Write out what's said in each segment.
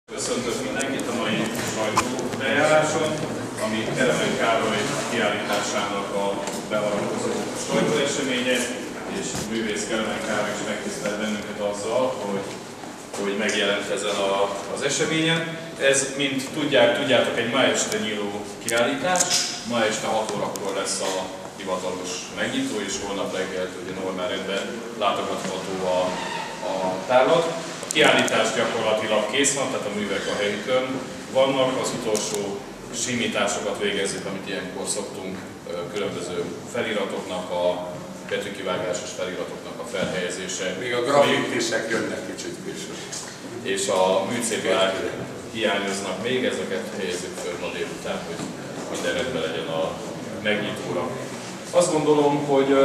Köszöntök mindenkit a mai sajtóbejáráson, ami Kelemen Károly kiállításának a beavatkozó sajtóeseménye, és művész Kelemen Károly is megtisztelt bennünket azzal, hogy megjelent ezen az eseményen. Ez, mint tudjátok, egy ma este nyíló kiállítás. Ma este 6 órakor lesz a hivatalos megnyitó, és holnap reggel ugye normál rendben látogatható a tárlat. A kiállítás gyakorlatilag kész van, tehát a művek a helyükön vannak, az utolsó simításokat végezzük, amit ilyenkor szoktunk, különböző feliratoknak, a betűkivágásos feliratoknak a felhelyezése. Még a grafitisek jönnek kicsit később. És a műcédulák hiányoznak még, ezeket helyezzük föl ma délután, hogy minden rendben legyen a megnyitóra. Azt gondolom,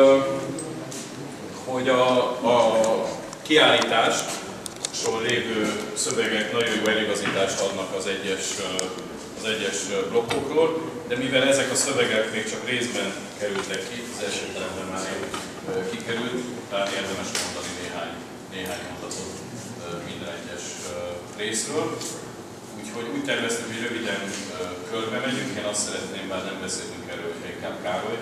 hogy a kiállításról lévő szövegek nagyon jó eligazítást adnak az egyes blokkokról, de mivel ezek a szövegek még csak részben kerültek ki, az első teremben már kikerült, tehát érdemes mondani néhány mondatot minden egyes részről. Úgyhogy úgy terveztük, hogy röviden körbe megyünk. Én azt szeretném, bár nem beszéltünk erről, hogy inkább Károly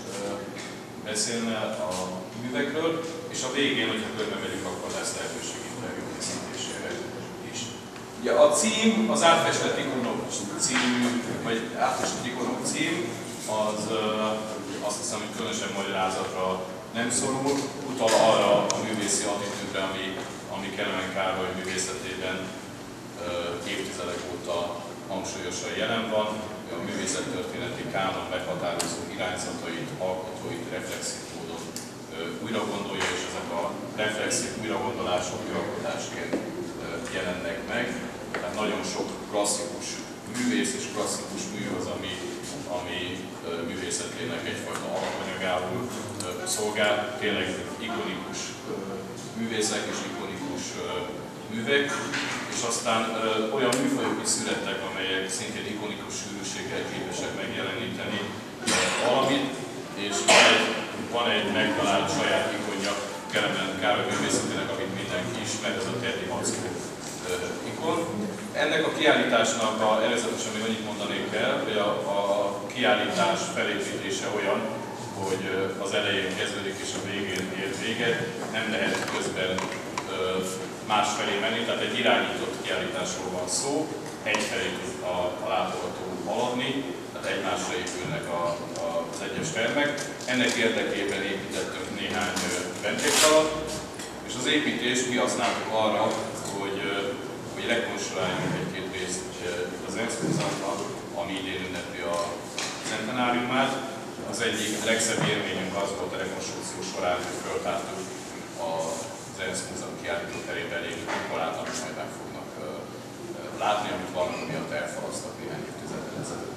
beszélne a művekről, és a végén, hogyha körbe megyünk, akkor lesz lehetőség interjú készítésére is. Ja, a cím, az Átfestett ikonok című, vagy Átfestett ikonok cím, az azt hiszem, hogy különösebb magyarázatra nem szorul, utal arra a művészi attitűdre, ami Kelemen Károly művészetében évtizedek óta hangsúlyosan jelen van, a művészettörténeti kánon meghatározó irányzatait, alkotóit reflexív módon újra gondolja, és ezek a reflexív újragondolások műalkotásként jelennek meg. Tehát nagyon sok klasszikus művész és klasszikus mű az, ami művészetének egyfajta alapanyagául szolgál. Tényleg ikonikus művészek és ikonikus művek, és aztán olyan műfajok is születtek, amelyek szintén ikonikus sűrűséggel képesek megjeleníteni valamit, és van egy megtalált saját ikonja Kelemen Károly művészetének, amit mindenki ismer, ez a Teddy Mackó ikon. Ennek a kiállításnak előzetesen még annyit mondanék el, hogy a kiállítás felépítése olyan, hogy az elején kezdődik és a végén ér véget, nem lehet közben másfelé menni, tehát egy irányított kiállításról van szó, egyfelé tud a látogató haladni, tehát egymásra épülnek az egyes termek. Ennek érdekében építettünk néhány vendégsalat, és az építést kihasználtuk arra, hogy rekonstruáljunk egy-két részt az ENSZ múzeumban, ami idén ünnepli a centenáriumát. Az egyik legszebb élményünk az volt a rekonstrukció során, hogy föltártuk az ENSZ múzeum kiállító terében lévő kupollát, amit majd meg fognak látni, amit valami miatt elfalasztak néhány évtizeddel ezelőtt.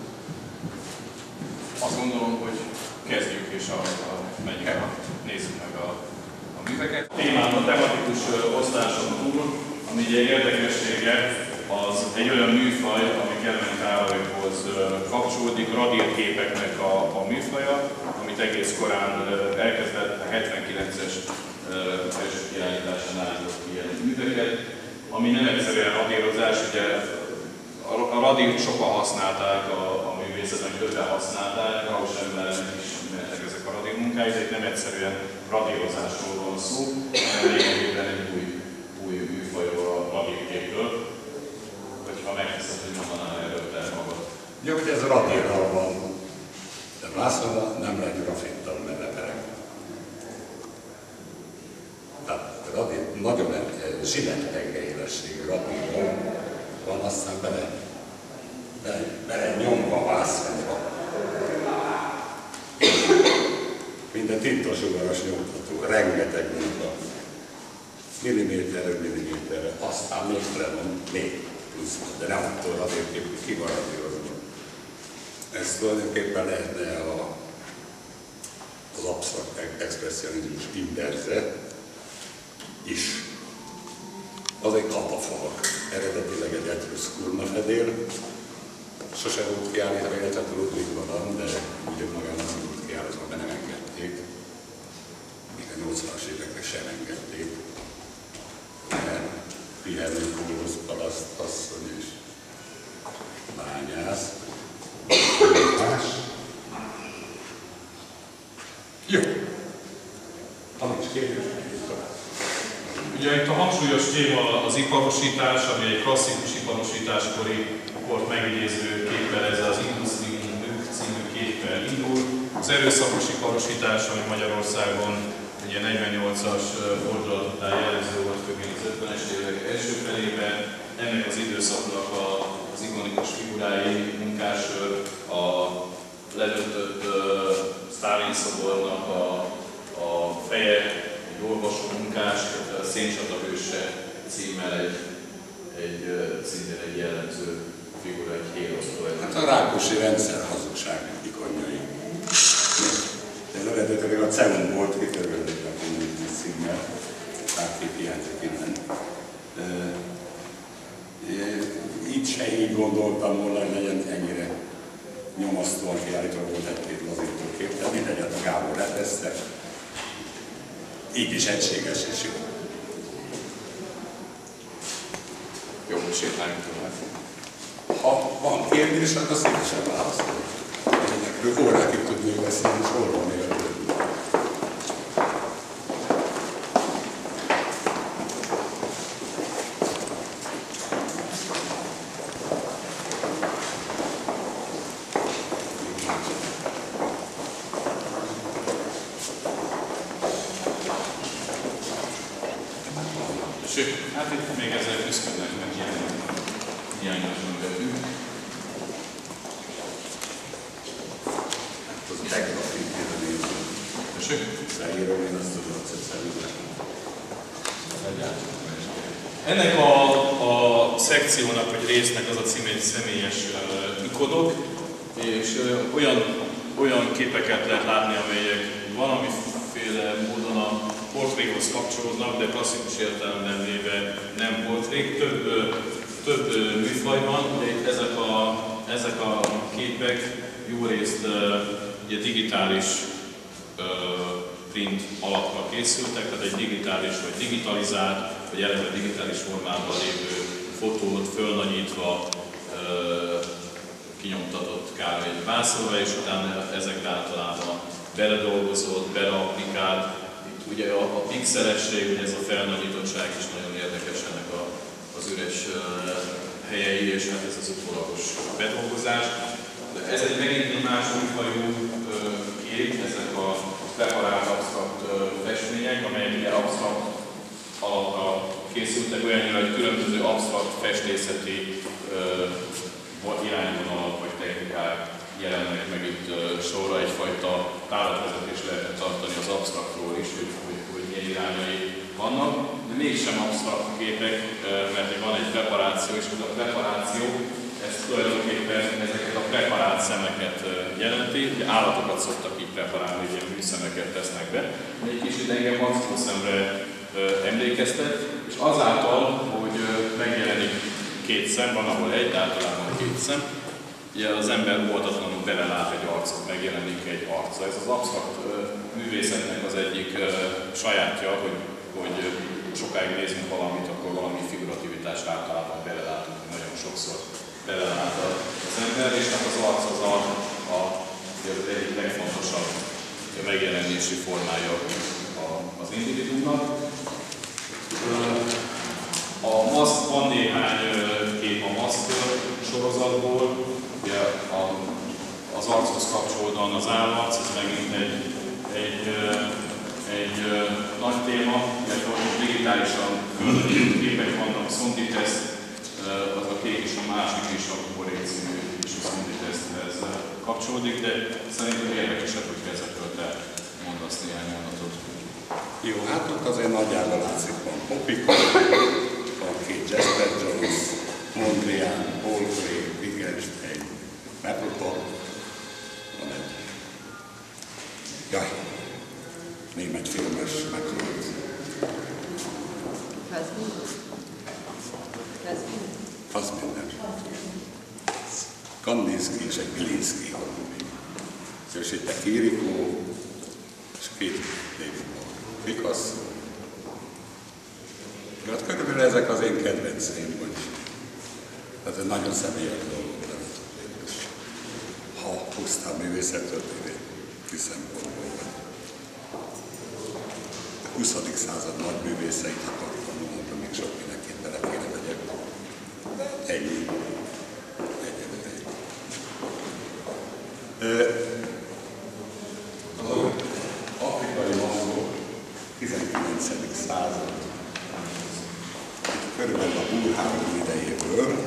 Azt gondolom, hogy kezdjük és nézzük meg a műveket. Témán a tematikus osztáson túl, ami egy érdekessége, az egy olyan műfaj, ami Kelemen Károlyhoz kapcsolódik, radírképeknek a műfaja, amit egész korán elkezdett a 79-es első kiállításán állított ki ilyen műveket, ami nem egyszerűen radírozás, ugye a radírt sokan használták a művészetben, többen használták, Gauss embernek is ismertek ezek a radírmunkái, de itt nem egyszerűen radírozásról van szó, hanem lényegében egy új műfajról, a radírképről. Hogyha meghiszed, hogy mondanál erről te magad. Ugye, hogy ez radírral van, de vászonra nem lehet grafittal menetelek. Tehát radír nagyon zsilettenge élességű radírral van, aztán bele nyomva vászonra. Minden tintosugaras nyomtató, rengeteg munka. Milliméterre, milliméterre, aztán még lenom, még plusz, de nem attól radírkép, ki van radírozva. Ez tulajdonképpen lehetne az absztrakt expresszionizmus inverze is. Az egy katafalk, eredetileg egy etruszk urmafedél, sose volt kiállítva, illetve Ludwigban van, de úgy magában nem volt kiállítva, mert nem engedték. Még a 80-as évekre sem engedték. Pihenő Kórusz palaszt asszony Ugye itt a hangsúlyos téma az iparosítás, ami egy klasszikus iparosításkori kort megidéző képpel, ez az Industrie című képpel indul. Az erőszakos iparosítás, ami Magyarországon ugye 48-as fordulat után jellemző volt, főként az 50-es évek első felében. Ennek az időszaknak az ikonikus figurái, Munkásőr, a ledöntött Sztálin szobornak a feje, egy olvasó munkás, a Széncsata hőse címmel szintén egy jellemző figura, egy hérosztó. Hát a Rákosi rendszer hazugság ikonjai. De eredetileg a CEUN volt, kitörölték a kommunizmus címmel, párkép hiányzik innen. Itt se így gondoltam volna, hogy legyen ennyire nyomasztóan kiállítva, volt egy-két lazító kép, de mindegyet a Gábor leteszte. Így is egységes és jó. Jó, sétáljunk tovább. Ha van kérdés, akkor szívesen válaszolok. Ezekről órákig tudnék beszélni, és hol van még a többi. Sőt, hát itt még ezzel küzdködnek, mert hiányos önvetünk. Az a tegnapi kérdés. Sőt, leírom én azt tudom, hogy szerintem. ennek a szekciónak, vagy résznek az a címe, egy személyes ikonok, és olyan képeket lehet látni, amelyek valamiféle módon a portréhoz kapcsolódnak, de klasszikus értelemben véve nem portrék. Több műfaj van, de itt ezek a képek jó részt ugye digitális print alapra készültek, tehát egy digitális vagy digitalizált, vagy eleve digitális formában lévő fotót fölnagyítva kinyomtatott kb. Egy vászonra, és utána ezekre általában beledolgozott, beleapplikált. Itt ugye a pixelesség, ugye ez a felnagyítottság is nagyon érdekes ennek az üres helyei, és hát ez az utólagos bedolgozás. De ez megint egy más újfajú kép, ezek a preparált absztrakt festmények, amelyek ugye absztrakt alapra készültek, olyannyira, hogy különböző absztrakt festészeti irányvonalak vagy technikák jelennek meg itt sorra, egyfajta tálatvezetést lehetne tartani az absztraktról is, hogy milyen irányai vannak, de mégsem absztrakt képek, mert van egy preparáció, és az a preparáció, ez tulajdonképpen ezeket a preparált szemeket jelenti, ugye állatokat szoktak így preparálni, ilyen műszemeket tesznek be, de egy kicsit engem Max szemre emlékeztet, és azáltal, hogy megjelenik két szem, van ahol egy, általában két szem, ugye az ember óvatatlanul belelát egy arcot, megjelenik egy arca. Ez az absztrakt művészetnek az egyik sajátja, hogy sokáig nézünk valamit, akkor valami figurativitást általában belelátunk, nagyon sokszor belelát az ember, és hát az arc az az egyik legfontosabb megjelenési formája az individuumnak. A maszk, van néhány kép a maszk sorozatból, ugye az archoz kapcsolódóan az állarc, ez megint egy nagy téma, illetve digitálisan képek vannak, a Sonti teszt, az a kék és a másik is, a Boré című és a Sonti teszthez kapcsolódik, de szerintem érdekesebb, hogyha ezekről te mondasz néhány mondatot. Jó, hát ott azért nagyjából látszik, van Popika, van két Jasper Jones, Mondrian, Paul Gray, Wittgenstein, Mapplethorpe, van egy német filmes meghalt. Fassbinder. Kandinsky és egy Bilinszky. És itt egy Kirikó, és két Picasso. Hát körülbelül ezek az én kedvenceim, hogy ez nagyon személyes dolog. Ha pusztán művészettől szempontból. 20. század nagyművészeit, akkor még sok mindenként bele kéne megyek. Ennyi. Az afrikai maszkok 19. század, körülbelül a búrháború idejéből,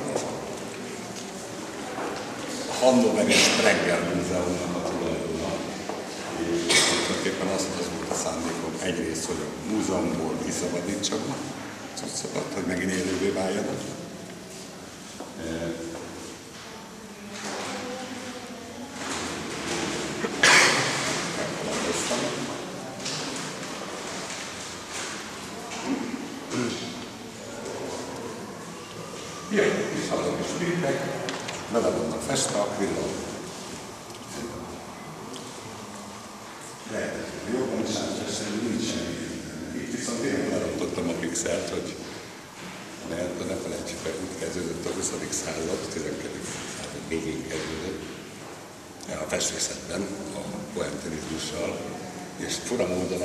a Hannover és Sprengel Múzeumnak a tulajdona. És tulajdonképpen az volt a szándékom egyrészt, hogy a múzeumból kiszabadítsam a cuccokat, hogy megint élővé váljanak. Jaj, és azok is spiritek, vele vannak festve akrilon. Lehet, hogy jobban is átfesteni, nincs semmi. Itt viszont én elrontottam a pixelt, hogy ne felejtsük el, úgy kezdődött a 20. század, 12. század végén kezdődött a festészetben, a pointilizmussal, és fura módon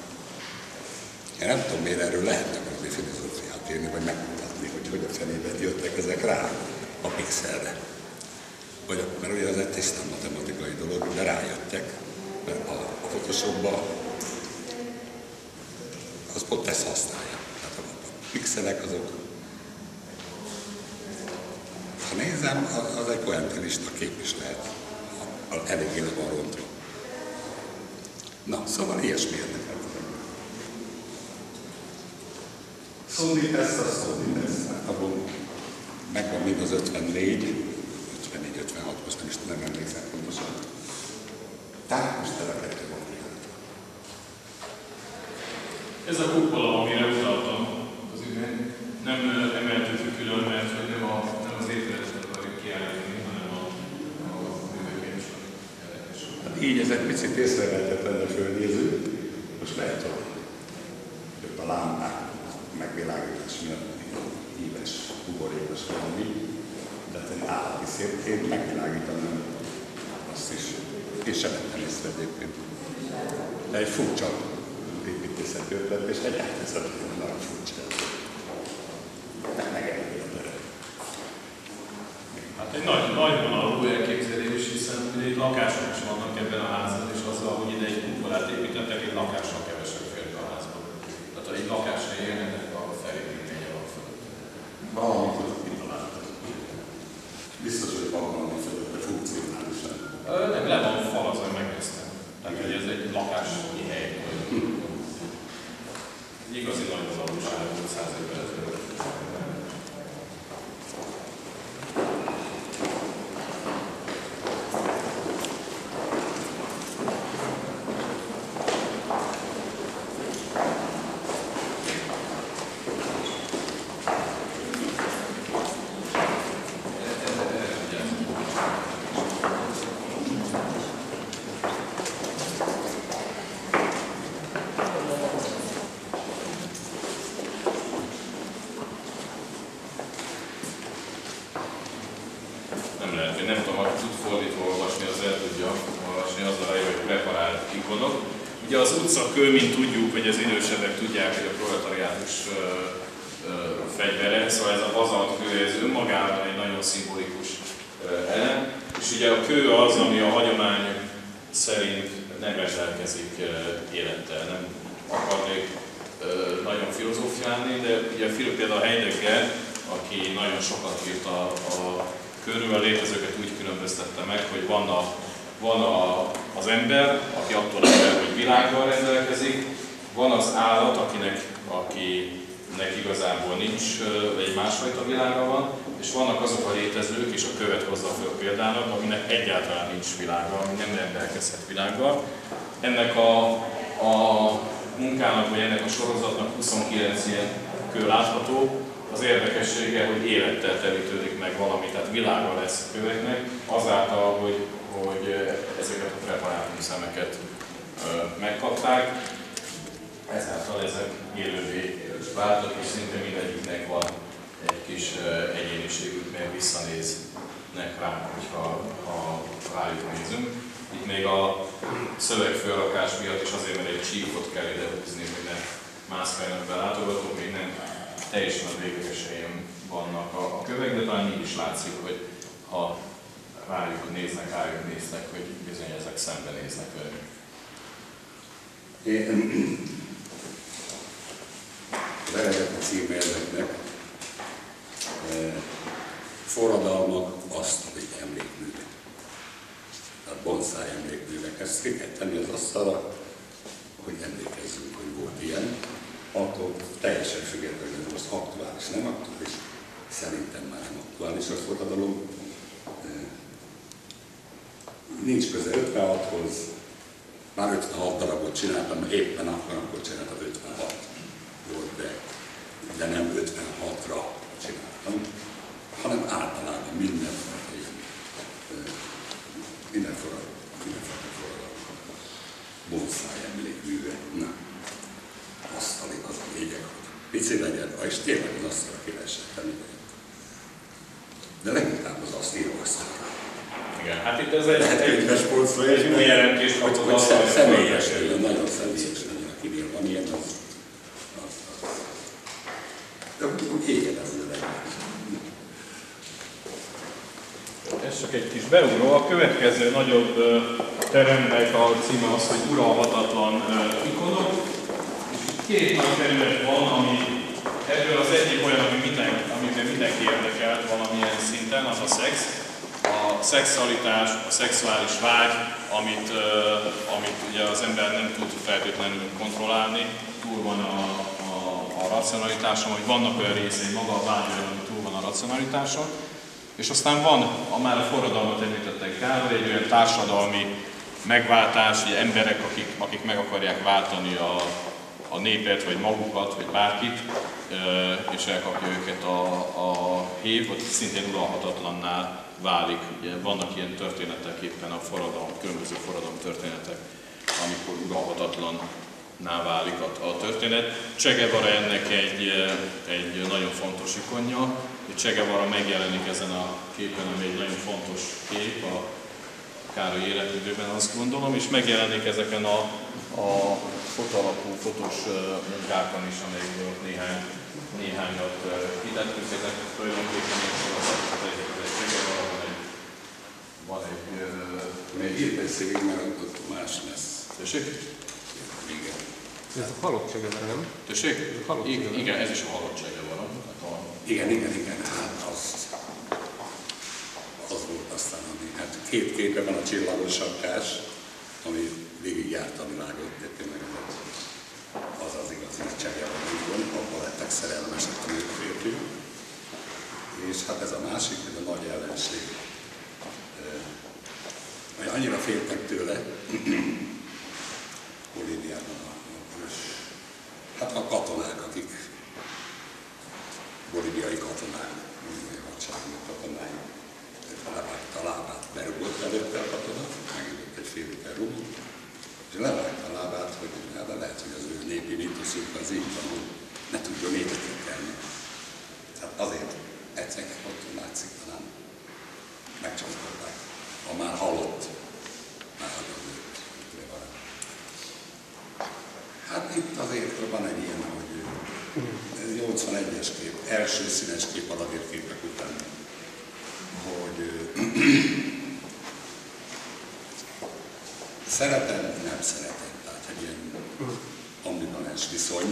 én nem tudom, miért erről lehetne valami filozófiát írni, vagy megmutatni, hogy a fenében jöttek ezek rá a pixelre. Mert ugye az egy tisztán matematikai dolog, de rájöttek, mert a Photoshopban az pont ezt használja. Tehát a pixelek azok, ha nézem, az egy pointilista kép is lehet. Eléggé le van rontva. Na, szóval ilyesmi érdekel. Szondi tesz, a Szondi tesz. Hát abban megvan még az 54, 56, most nem emlékszem pontosan. Tehát most el a kettő van. Ez a kupola, amire utaltam, az nem emeltük külön, mert hogy nem az épületet akarjuk kiállítani, hanem a műveket csak érdekes. Hát így ez egy picit észrevehetetlen a fölnéző. Most lehet, hogy a lámpák megvilágítás miatt híves, buborékos valami, de egy állati szépként megvilágítanám azt is. És sem vettem észre egyébként. De egy furcsa építészeti ötlet, és egy elkezdhetően nagyon furcsa. De megengedhető. Hát egy nagy vonalú elképzelés, hiszen itt lakások is vannak ebben a házban, és azzal, hogy ide egy kupolát építettek, egy lakással kevesebb fért a házban. Tehát ha egy lakásra élnek, a felépítménye van fölött. Valami között kitaláltak. Biztos, hogy van valami fölött, de funkcionálisan. Nem, le van falazva, hogy megnéztem. Tehát, hogy ez egy lakási hely. Egy igazi nagy valóság volt 100 évvel ezelőtt. Nem tudom, aki tud fordítva olvasni, az el tudja olvasni, az a hogy preparált ikonok. Ugye az utcakő, mint tudjuk, hogy az idősebbek tudják, hogy a proletariátus fegyvere, szóval ez a bazaltkő, ez önmagában egy nagyon szimbolikus elem. És ugye a kő az, ami a hagyomány szerint nem rendelkezik élettel, nem akarnék nagyon filozófiálni, de ugye például a Heidegger, aki nagyon sokat írt a körülbelül létezőket úgy különböztette meg, hogy van az ember, aki attól ember, hogy világgal rendelkezik, van az állat, akinek igazából nincs, egy másfajta világa van, és vannak azok a létezők, és a követ hozza föl példának, aminek egyáltalán nincs világa, ami nem rendelkezhet világgal. Ennek a munkának, vagy ennek a sorozatnak 29 ilyen kő látható. Az érdekessége, hogy élettel terítődik meg valami, tehát világa lesz a köveknek, azáltal, hogy ezeket a preparátum szemeket megkapták, ezáltal ezek élővé váltak, és szinte mindegyiknek van egy kis egyéniségük, mert visszanéznek rá, hogyha rájuk nézünk. Itt még a szövegfölrakás miatt is azért, mert egy csíkot kell ide húzni, hogy ne mászkáljanak be látogatók, még nem teljesen a végleges helyen vannak a kövek, de talán így is látszik, hogy ha rájuk néznek, hogy bizony ezek szembenéznek velük. Az eredeti címe ezeknek forradalmak asztali emlékművek. Tehát bonszáj emlékművek. Ezt ki kell tenni az asztalra, hogy emlékezzünk, hogy volt ilyen. Attól teljesen függetlenül, hogy most aktuális, nem aktuális. Szerintem már nem aktuális a forradalom. Nincs köze 56-hoz. Már 56 darabot csináltam, éppen akkor csináltam 56 volt, de nem 56-ra csináltam, hanem általában minden forradalom. Bonszáj emlékműve. Na, asztali az a lényeg, hogy pici legyen, és tényleg az asztalra ki lehessen tenni. De leginkább az azt íróasztalra. Igen, hát itt ez egy új jelentést kapott az, hogy személyes legyen, nagyon személyes legyen, akinél van ilyen, az de úgy égjen az legyen. Ez csak egy kis beugró. A következő nagyobb teremnek a címe az, hogy uralhatatlan ikonok. És itt két nagy terület van, ami ebből az egyik olyan, amiben mindenki érdekelt valamilyen szinten, az a szex. A szexualitás, a szexuális vágy, amit ugye az ember nem tud feltétlenül kontrollálni, túl van a racionalitáson, hogy vannak olyan részei, maga a vágy olyan, hogy túl van a racionalitáson. És aztán van, már a forradalmat említettek Károly, egy olyan társadalmi megváltás, ugye emberek, akik meg akarják váltani a népet, vagy magukat, vagy bárkit, és elkapja őket a hév, vagy szintén uralhatatlanná válik. Ugye vannak ilyen történetek éppen a különböző forradalom történetek, amikor uralhatatlanná válik a történet. Che Guevara ennek egy nagyon fontos ikonja. Che Guevara megjelenik ezen a képen, ami egy nagyon fontos kép a Károly életművében, azt gondolom, és megjelenik ezeken a fotalapú, fotós munkákon is, amelyekből néhányat kitettünk. Ezek tulajdonképpen van egy írteszék, mert ott más lesz. Tessék? Igen. Ez a halott Che Guevara, nem? Tessék? Igen, ez is a halott Che Guevara. Igen. Hát az volt aztán, ami, hát két képe van, a csillagos sapkás, ami végigjárta a világot, de tényleg az az igazi Che Guevara, abban lettek szerelmesek a nőférfiúk. És hát ez a másik, ez a nagy ellenség. Annyira féltek tőle, Bolíviában hát a katonák, akik bolíviai katonák, bolíviai hadsereg katonái, levágta a lábát, berúgott előtte a katona, megint egy fél liter rúgó, és levágta a lábát, hogy de lehet, hogy az ő népi mítoszunk az így van, hogy ne tudjon énekelni. Tehát azért egyszer ott látszik talán megcsapkodták. A már halott, már hagyott. Hát itt azért van egy ilyen, hogy ez 81-es kép, első színes kép adatérképek után, hogy szeretem, nem szeretem, tehát egy ilyen ambivalens viszony.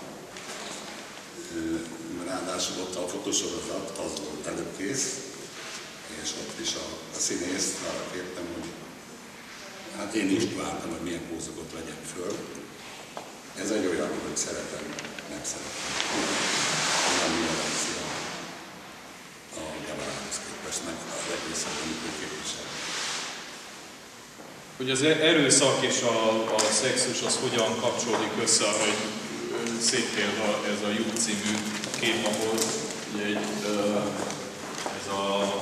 Ráadásul ott a fotósorozat az volt előkész, és ott is a színészt arra kértem, hogy hát én is vártam, hogy milyen pózokat vegyek föl. Ez egy olyan, hogy szeretem, nem szeretem. Nem violencia a Guevarához képest, meg az egészen, amit ő képvisel. Hogy az erőszak és a szexus az hogyan kapcsolódik össze, hogy szép példa ez a Lyuk című kép, ahol ez a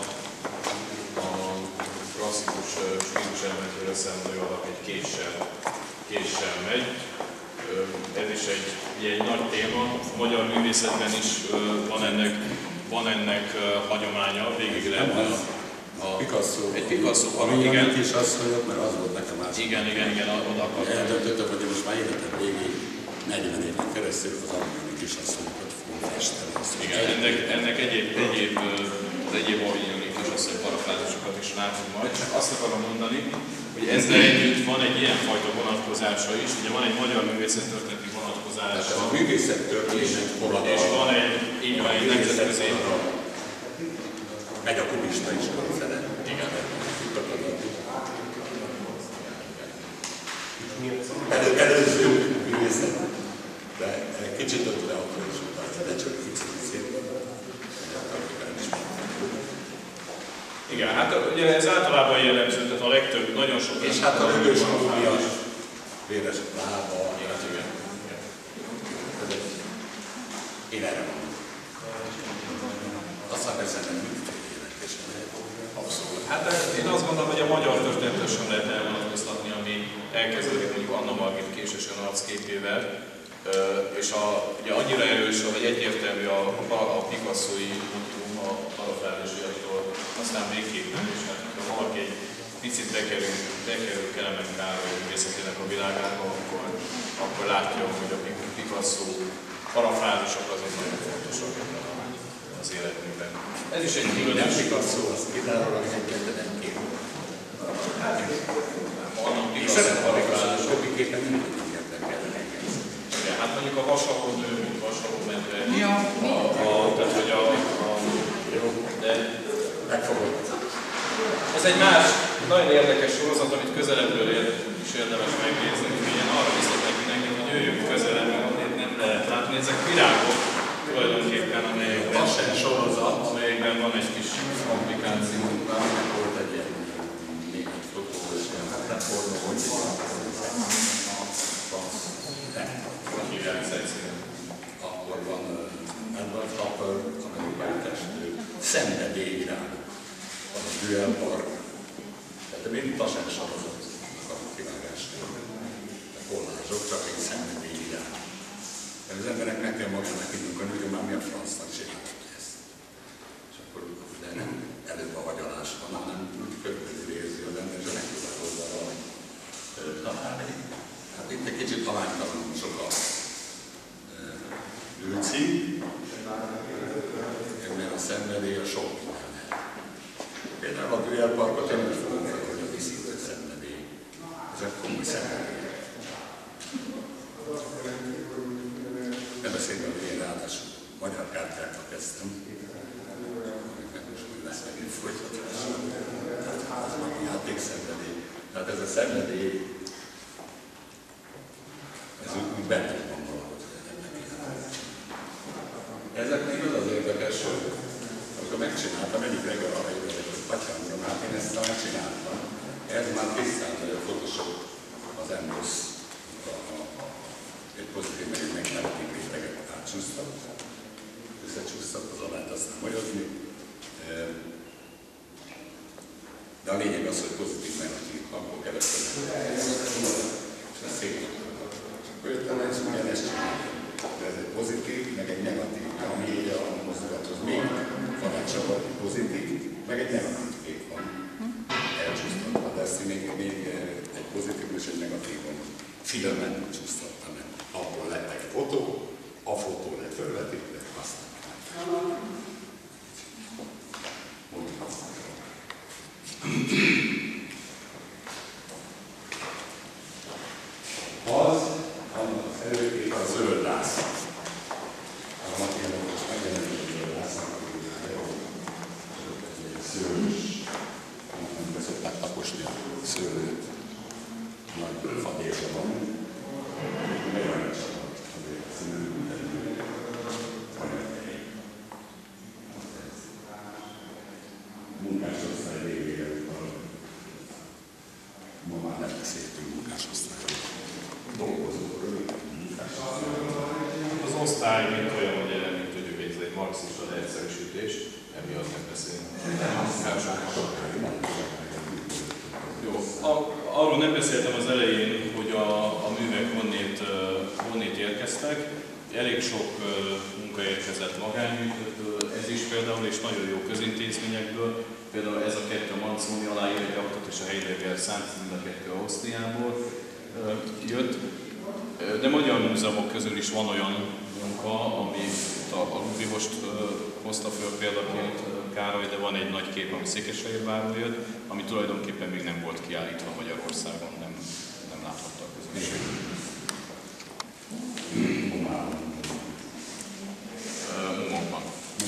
klasszikus stílus elmetőre szemlő alak egy késsel megy. Ez is egy nagy téma. A magyar művészetben is van ennek hagyománya, végig lehet. Egy Picasso park, igen. Kis asszonyok, mert az volt nekem más. Igen, oda akartam. Eldöntöttem, hogy most már életem végéig 40 éven keresztül az Avignoni kis asszonyokat fogom festeni. Igen, ennek egyéb Avignoni kisasszony parafrázisokat is látod majd. Csak azt akarom mondani, hogy ezzel együtt van egy ilyenfajta vonatkozása is. Ugye van egy magyar művészettörténeti vonatkozása. A művészettörténet forradalma. És van egy nemzetközi... Megy a kubista is fele. Igen. Előző művészet, de kicsit ötre akkor is utána, de csak kicsit szép. Igen, hát ugye ez általában jellemző, tehát a legtöbb, nagyon sok... És hát a rögös múmias, véres lába. Igen. Én erre mondom. Aztán persze nem mindféle érdekesen lehet. Abszolút. Hát én azt gondolom, hogy a magyar történetet sem lehet elvonatkoztatni, ami elkezdődik mondjuk Anna Margit késősen arcképével, és ugye annyira erős, vagy egyértelmű a Picasso-i motivum a parafrázisiaktól, aztán végképp nem is. Hát, ha valaki egy picit bekerül Kelemen Károly művészetének a világába, akkor látja, hogy a Picasso parafrázisok azok nagyon fontosak az életműben. Ez is egy különös... Picasso, az kizárólag egyetlen kép. Annak Picasso parafrázis, többi képen nem tudjuk érdekelni. Igen, hát mondjuk a vasahó nő, mint vasahó medve. Ja, tehát, hogy jó, de megfogott. ez egy más, nagyon érdekes sorozat, amit közelebbről is érdemes megnézni, hogy milyen arra viszont mindenki, hogy jöjjünk közelebbről, amit nem lehet látni. Ezek virágok tulajdonképpen, amelyekben van egy kis komplikáció. Volt egy ilyen német fotó, és nem forma volt akkor van Edward Hopper, amerikai festő, szenvedélyvirág, az a Duel Park, tehát mind tasán sorozatnak a kivágásról. A kollázsok, csak egy szenvedélyvirág. De az embereknek kell magának indulni, hogy már mi a francnak csináljuk ezt. És akkor de nem előbb a hagyalás van, hanem körülbelül érzi az ember, és meg tudod hozzá valami találni. Hát itt egy kicsit talánytalanul sok a Lőci, mert a szenvedély a sok minden. Például a Duel Parkot nem is fogom fel, hogy a viszítő szenvedély. Ez egy komoly szenvedély. Nem beszélve, hogy én ráadásul magyar kártyákkal kezdtem, amiknek most lesz megint folytatás. Tehát az meg játékszenvedély. Tehát ez a szenvedély, ez úgy benne van valahogy. Ezek még az érdekes, hogy amikor megcsináltam, egyik reggel arra jöttem, hogy patyámra, hát én ezt talán csináltam. Ez már tisztán, hogy a Photoshop az Emboss, egy pozitív meg egy negatív réteget átcsúsztak, összecsúsztak, az alát aztán magyarni. De a lényeg az, hogy pozitív negatív, akkor kereskedem. És ez szép. Akkor jöttem, hogy ezt ugyanezt csináltam. De ez egy pozitív, meg egy negatív, ami így a mozdulathoz még van egy csapat pozitív, meg egy negatív kép van. Elcsúsztatva, de ezt még egy pozitív és egy negatívom filmen csúsztattam el. Abból lett egy fotó, a fotó lett felvetítve, aztán az, annak az előkép a zöld lászló. Annak ilyen most megjelenik a zöld lászló, egy szőrös, amiben szokták taposni a szőrőt. Nagy fadésa van. Nagyon csapat, azért színű. Munkásosztály végére ma már nem beszéltünk munkásosztályról. Dolgozókról, munkásosztályról. Az osztály, mint olyan, hogy mint tudjuk, hogy ez egy marxista leegyszerűsítés, emiatt nem beszélünk. Jó, arról nem beszéltem az elején, hogy a művek honnét érkeztek. Elég sok munka érkezett magánügyből, ez is például, és nagyon jó közintézményekből. például ez a kettő a Manzoni aláír egy aktot, és a Heidegger szánt, mind a kettő Ausztriából jött. De magyar múzeumok közül is van olyan munka, ami a Ludwigost hozta föl példaként Károly, de van egy nagy kép, ami Székesfehérvárról jött, ami tulajdonképpen még nem volt kiállítva Magyarországon, nem láthatta a közönség. Mumokban.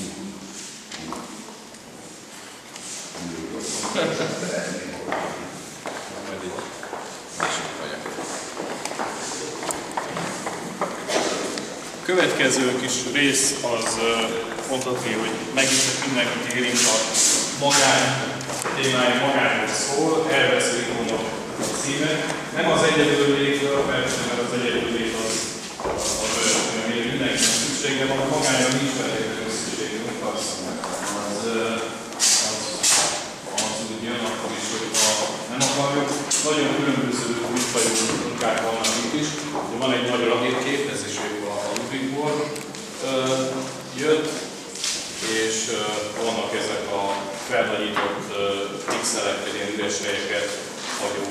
A következő kis rész az mondhatni, hogy megint csak mindenkit érint a magány témája, magányról szól, elvesző ikonok a címe. Nem az egyedülétről, persze, mert az egyedülét az amire mindenkinek szüksége van, a magányra nincs feltétlenül szükségünk, az úgy jön akkor is, hogy nem akarjuk. Nagyon különböző műfajú munkák vannak itt is. Van egy nagy rahérkép, ez is a Ludwigból jött, és vannak ezek a felnagyított pixelekkel, ilyen üres helyeket hagyó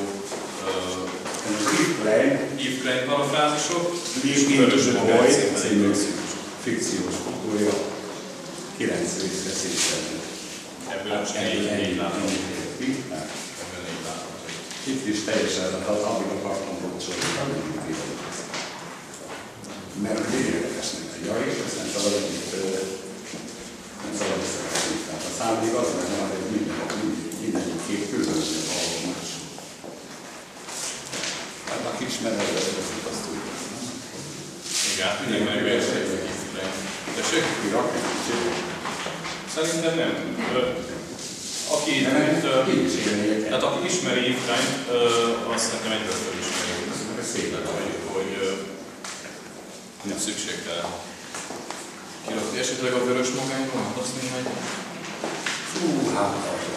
Yves Klein parafrázisok, és Vörös Magány című fikciós fotója 9 részre szépen. Ebből most négy látom. Itt is teljesen, amíg akartam roncsolni, mert érdekes neki. Ja, és ezt nem szabad összekötni. Tehát a szándék az lenne, hogy mindegyik kép különböző valahol más. Hát aki ismer előzőt, azt tudja. Igen, mindig megversenyzik. Tessék? Szerintem nem. Tehát aki ismeri Yves Kleint, azt szerintem egyből felismeri, hogy nem szükségtelen kirakni. Esetleg a Vörös Magányról, hát azt még majd? Hát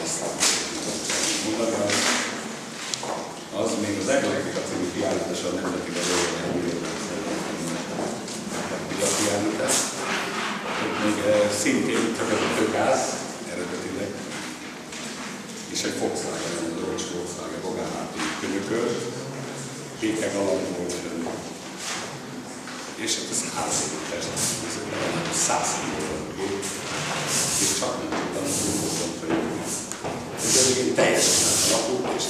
az még az Eklektika című kiállítás a Nemzeti Gazdasági kiállítás. Ott még szintén csak az a tökáz, eredetileg, és egy Volkswagen, egy Deutsch Volkswagen Bogánháti könyököl, pékek alatt volt, és hát ez 100 kilóval, és csak nem tudtam, hogy dolgozom fel. Ez egyébként teljesen alapult, és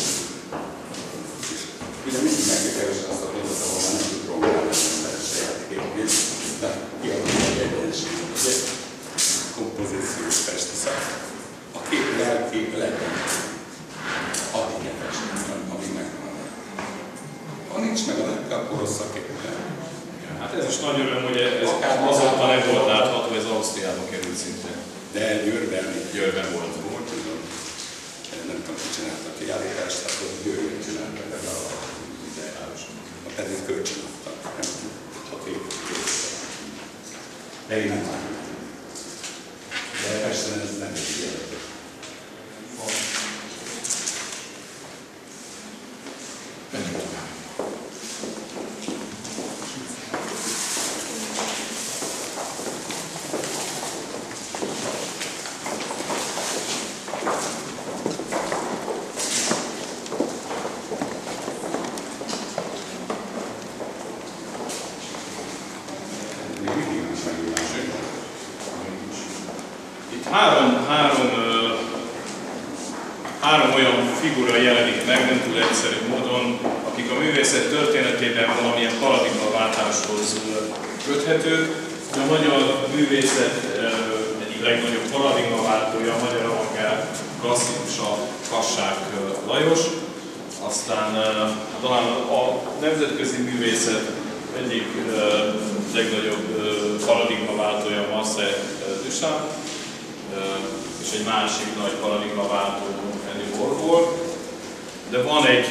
ugye mindig megkeresem azt a pénzt, ahol már nem tud rombálni, nem lehet saját képét, de kiadom egy egyensúlyt, ugye? Kompozíciós festi szak. A kép lelképe legyen. Addig kell festeni, amíg megvan. Ha nincs meg a lelke, akkor rossz a kép. Hát ez is nagy öröm, hogy ez azóta nem volt látható, ez Ausztriába került szintén. De Győrben volt. Nem tudom, hogy csináltak kiállítást, tehát ott Győrben csináltak, pedig kölcsönadtak. Ha de én nem látom. De persze ez nem egy jelentő. Három olyan figura jelenik meg, nem túl egyszerű módon, akik a művészet történetében valamilyen paradigmaváltáshoz köthetők. A magyar művészet egyik legnagyobb paradigmaváltója, a magyar avantgárd klasszikusa Kassák Lajos. Aztán talán a nemzetközi művészet egyik legnagyobb paradigmaváltója Marcel Duchamp, és egy másik nagy paradigmaváltó Andy Warhol, de van egy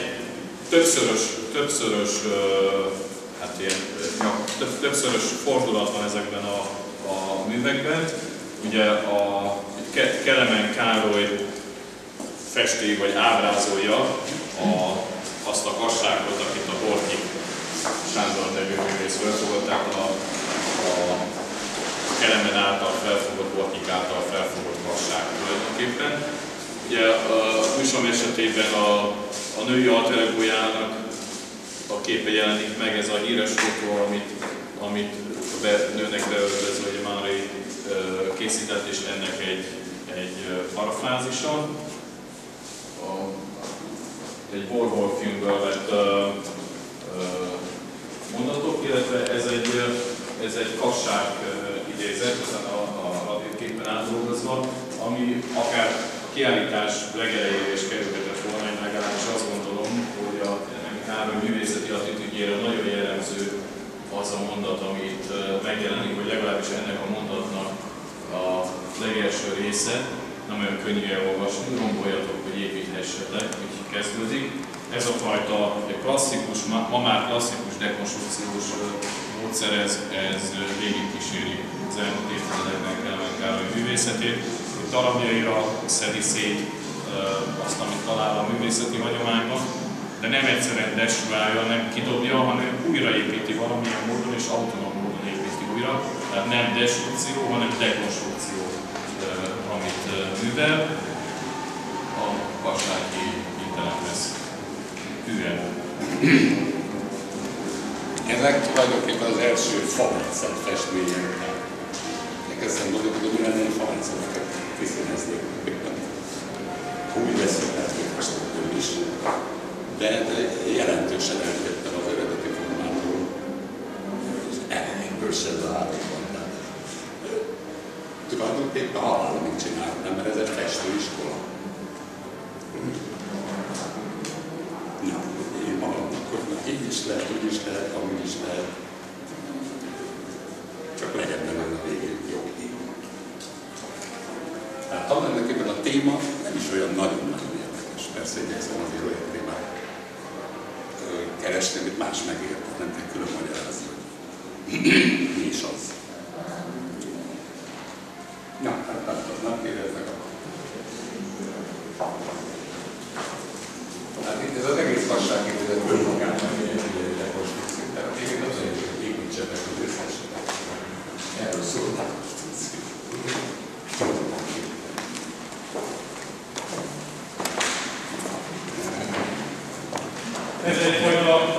többszörös fordulat van ezekben a művekben. Ugye Kelemen Károly festi vagy ábrázolja azt a kasságot, akit a Horthy Sándor nevű művész felfogott, tehát a Kelemen által felfogott, Horthy által felfogott kasság tulajdonképpen. következőképpen. Ugye a műsorom esetében a női alter egójának a képe jelenik meg, ez a híres fotó, amit nőnek beöltözve, hogy Márai készített, és ennek egy parafrázisa. Egy Warhol filmből vett mondatok, illetve ez egy kasság idézet, a képen átdolgozva, ami akár a kiállítás legelejére is kerülhetett volna, én legalábbis azt gondolom, hogy a Károly művészeti attitűdjére nagyon jellemző az a mondat, ami itt megjelenik, hogy legalábbis ennek a mondatnak a legelső része, nem olyan könnyű elolvasni, romboljatok, hogy építhessetek, így kezdődik. Ez a fajta klasszikus, ma már klasszikus dekonstrukciós módszer, ez végigkíséri az elmúlt évtizedekben Kelemen Károly művészetét. Darabjaira szedi szét azt, amit talál a művészeti hagyományban, de nem egyszerűen destruálja, nem kidobja, hanem újraépíti valamilyen módon és autonóm módon építi újra. Tehát nem destrukció, hanem dekonstrukció, amit művel a kassági hitelemhez hűen. Ezek tulajdonképpen az első fametszett festmények. Elkezdtem gondolni, hogy mi lenne egy fametszet kiszínezni. Úgy beszélhetünk most is, de jelentősen eljöttem az eredeti formáról, és egyből se zárokban. Tulajdonképpen halálomig csináltam, mert ez egy festőiskola. Na, én magamnak, hogy így is lehet, úgy is lehet, amúgy is lehet. Csak legyen benne a végén jó. Hát tulajdonképpen a téma nem is olyan nagyon-nagyon érdekes. Persze igyekszem azért olyan témát keresni, amit más megért, nem kell külön magyarázni, hogy mi is az. Na, hát nem kérdeznek akkor. Hát itt ez az egész fasságképzet önmagában egy rekonstrukció. Tehát a végén az, hogy építsenek az összesetek. Erről szól a rekonstrukció. Ez egyfajta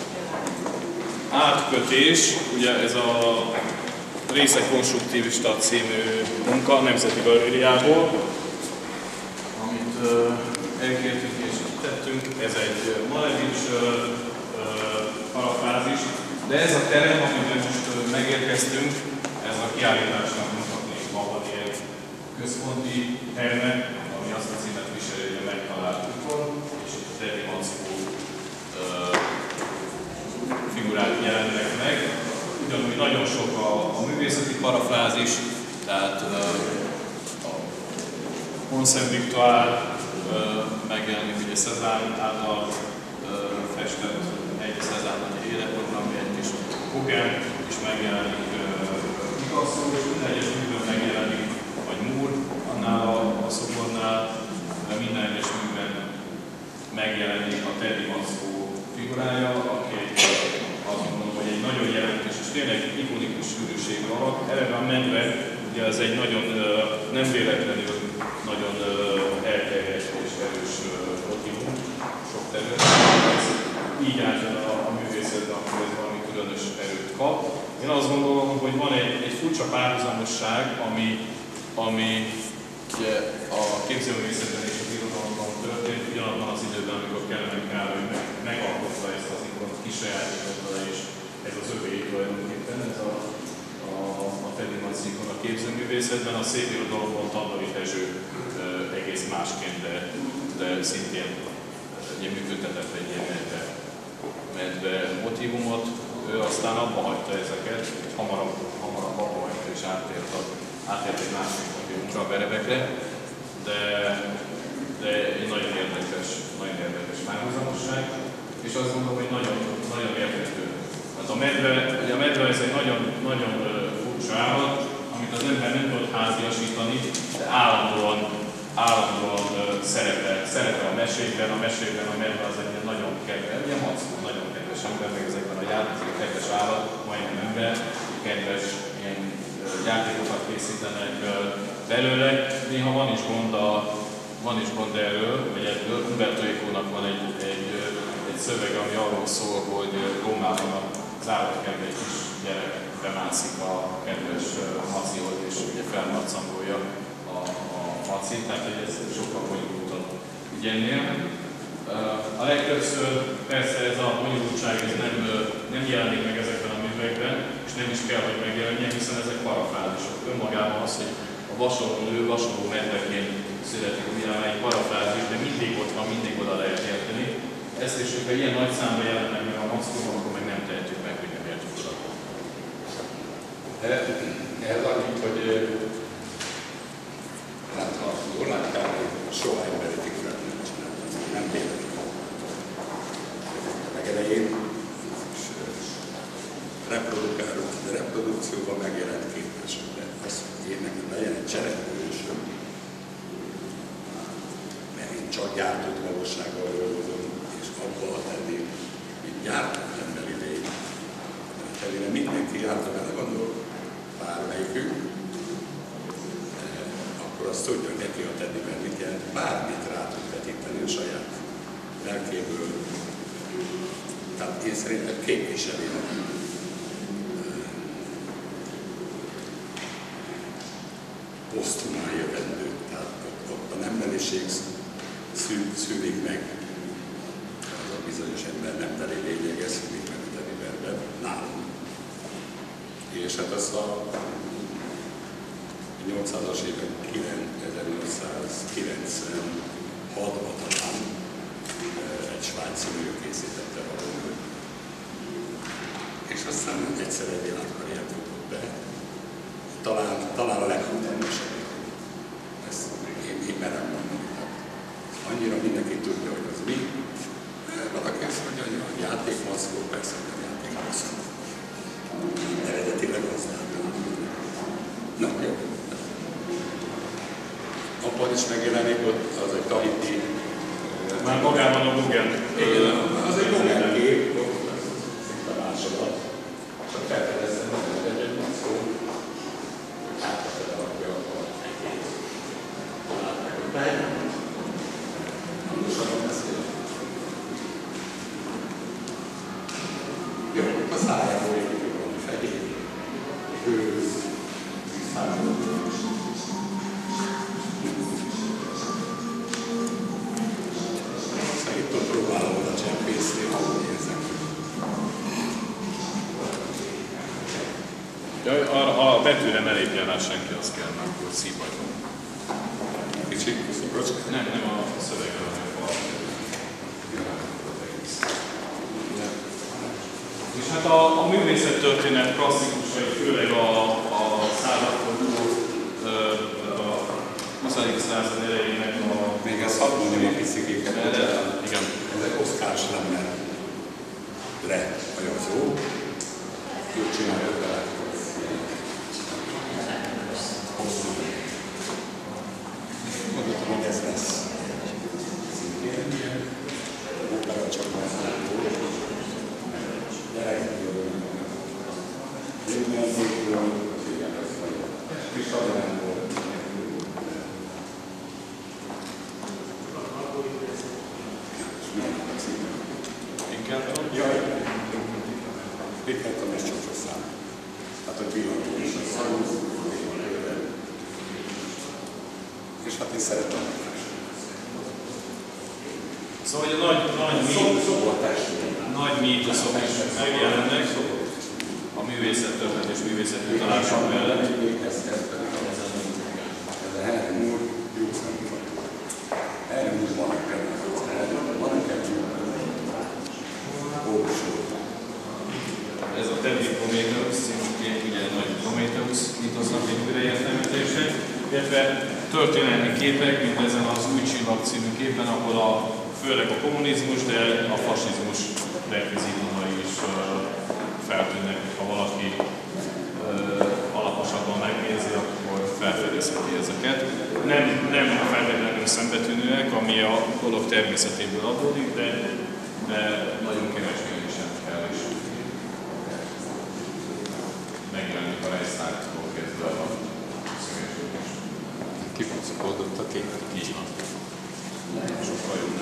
átkötés, ugye ez a Részek konstruktivista című munka a Nemzeti Galériából, amit elkértünk és tettünk. Ez egy Malevich parafrázis, de ez a terem, amiben most megérkeztünk, ez a kiállításnak mutatnék Babadi egy központi helynek, ami azt a címet viseli, hogy a megtalált úton, és itt a Teddy Mackó figurák jelennek meg. Ugyanúgy nagyon sok a művészeti parafrázis, tehát a Concept Victoire megjelenik, ugye Cézanne által festett egy Cézanne nagy életprogramja, egy kis Gauguin is megjelenik, Picasso és minden egyes műben megjelenik, vagy Moore annál a szobornál, de minden egyes műben megjelenik a Teddy Mackó figurája, aki azt mondom, hogy egy nagyon jelentős és tényleg ikonikus sűrűségű alak. Erre a medve, ugye ez egy nagyon, nem véletlenül nagyon elterjedt és erős motivum, sok területen. Így álljon a művészetben, amikor ez valami különös erőt kap. Én azt gondolom, hogy van egy furcsa párhuzamosság, ami ugye, a képzőművészetben és az irodalomban történt, ugyanabban az időben, amikor Kelemen Károly megalkotta ezt az ikont, kisajátította, és ez az övé tulajdonképpen, ez a Teddy Mackó a képzőművészetben, a szép irodalomban Tandori Dezső egész másként, de szintén működtetett egy ilyen medve motívumot. Ő aztán abba hagyta ezeket, hamarabb abba hagyta és átért egy másik motívumra, a berebekre, de egy nagyon érdekes párhuzamosság, és azt gondolom, hogy nagyon érthető. Hát a medve ez egy nagyon furcsa állat, amit az ember nem tud háziasítani, de állandóan szerepel a mesében. A mesében a medve az egy nagyon kedves, ilyen Mackó, nagyon kedves ember, meg ezekben a játékok kedves állat, majdnem ember, kedves ilyen játékokat készítenek, belőle. Néha van is gond erről, vagy ebből. Umberto Ecónak van egy szöveg, ami arról szól, hogy Rómában az állatkertbe egy kis gyerek bemászik a kedves macihoz, és ugye felmarcangolja a macit, tehát ez sokkal bonyolultabb ügyennél. A legtöbbször persze ez a bonyolultság ez nem jelenik meg ezekben a művekben, és nem is kell, hogy megjelenjen, hiszen ezek parafrázisok. Önmagában az, hogy a vasalónő vasaló medveként születik, ugye egy parafrázis, de mindig ott van, mindig oda lehet érteni. Ezt is, hogyha ilyen nagy számban jelennek meg a maszkban, akkor meg nem tehetjük meg, hogy nem értjük oda. Ez annyit, hogy hát ha jól látják, soha emberi figurát nem csináltam, nem tényleg. A legelején reprodukálunk, de reprodukcióban megjelent képesek, de azt én nekem legyen egy cselekvősöm, mert én csak gyártott valósággal dolgozom, és abban tenni, mint gyártott emberi lény. Elére mindenki járta vele gondol, bármelyikünk, akkor azt tudja, hogy neki a teddyben mit jelent, bármit rá tud vetíteni a saját lelkéből. Tehát én szerintem képviseli posztumán jövendő. Tehát ott a nembeliség szűnik meg. Az a bizonyos ember nemteli lényeg, ez szűnik meg a teddyberben, nálunk. És hát azt a 800-as évek 1996-ban talán egy svájci nő készítette valami. És aztán egyszer egy életkarriert futott be. Talán a leghatalmasabb. Ezt én merem mondani. Annyira mindenki tudja, hogy az mi. Valaki azt mondja, hogy a játékmaszkó, persze, hogy a játékmaszkó. Eredetileg az nem. Na, jó. Abban is megjelenik, ott az egy tahiti. Már magában a Gauguin. Igen, az egy Gauguin kép, szinte másodat. Csak felfedeztem, hogy egy maszkó. Átfele rakja a egyét. Látták, hogy bejön. Hangosan beszél. Jó, a szájából építjük valami fehér, hőz, vízházat. Aztán itt ott próbálom oda csempészni, ahogy érzem. A betűre ne lépjen rá senki, azt kell, mert akkor szívajtom. Kicsit szobrocska? Nem a szövegre, hanem a... És hát a művészettörténet klasszikusai, főleg a századforduló, a 20. század elejének a... Még ezt hadd mondjam a piszkikéket, igen. ezek Oszkár Schlemmer rajzó. Ő csinálja vele. Mondhatom, hogy ez lesz. Szintén ilyen. Ópera csak már Pikettem és csocsosszám. Tehát, hogy villantó is a szarúz, és hát én szeretem a Szóval, hogy nagy mítoszok is megjelennek a művészettörténet és művészettudomások mellett. Henry Moore, Henry Moore van Ez a Teddy Prometheus című kép, ugye nagy Prometheus mítosznak egy újraértelmezése, illetve történelmi képek, mint ezen az Új Csillag című képen, ahol főleg a kommunizmus, de a fasizmus rekvizitumai is feltűnnek. Ha valaki alaposabban megnézi, akkor felfedezheti ezeket. Nem feltétlenül szembetűnőek, ami a dolog természetéből adódik, de nagyon keresgélésen kell is megjelenik a Reichstagtól kezdve a szögesülés. Oké, így van. Sokkal jobb.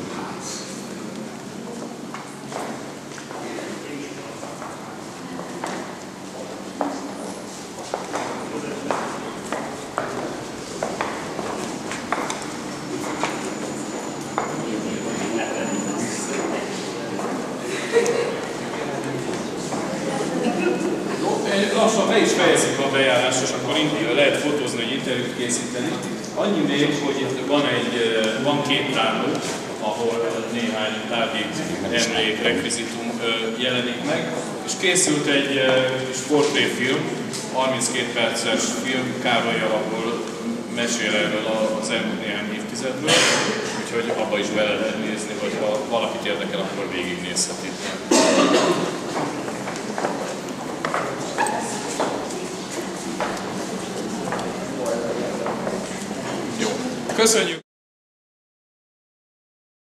Lassan be is fejezik a bejárást, és akkor lehet fotózni, hogy interjút készíteni. Annyi még, hogy itt van két tárló, ahol néhány tárgyi emlék, rekvizitum jelenik meg, és készült egy kis portréfilm, 32 perces film, Károly alapból mesél erről az elmúlt néhány évtizedből, úgyhogy abba is bele lehet nézni, hogy ha valakit érdekel, akkor végignézheti. Köszönjük!